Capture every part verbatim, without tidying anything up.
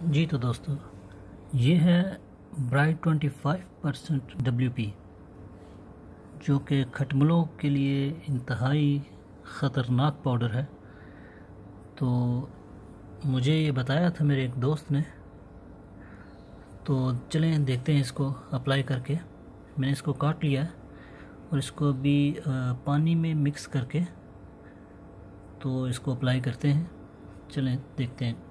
जी तो दोस्तों, ये है bright twenty five percent W P, जो कि खटमलों के लिए इंतहाई ख़तरनाक पाउडर है। तो मुझे ये बताया था मेरे एक दोस्त ने, तो चलें देखते हैं इसको अप्लाई करके। मैंने इसको काट लिया है और इसको भी पानी में मिक्स करके तो इसको अप्लाई करते हैं। चलें देखते हैं।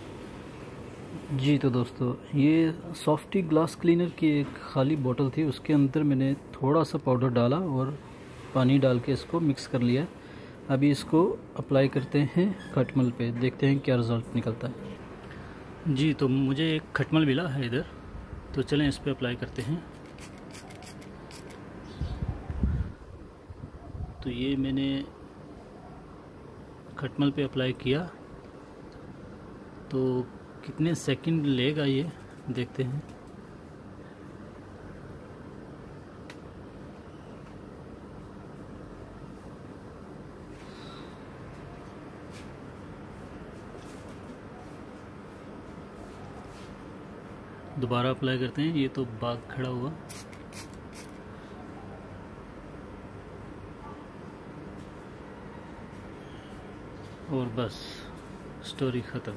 जी तो दोस्तों, ये सॉफ्टी ग्लास क्लीनर की एक खाली बोतल थी, उसके अंदर मैंने थोड़ा सा पाउडर डाला और पानी डाल के इसको मिक्स कर लिया। अभी इसको अप्लाई करते हैं खटमल पे, देखते हैं क्या रिज़ल्ट निकलता है। जी तो मुझे एक खटमल मिला है इधर, तो चलें इस पे अप्लाई करते हैं। तो ये मैंने खटमल पे अप्लाई किया, तो कितने सेकंड लेगा ये देखते हैं। दोबारा अप्लाई करते हैं। ये तो बाघ खड़ा हुआ। और बस स्टोरी ख़त्म।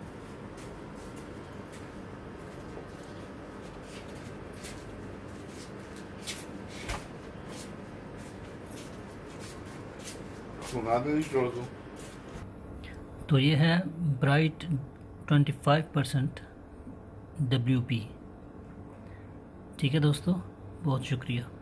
तो ये है bright twenty five percent W P. ठीक है दोस्तों, बहुत शुक्रिया।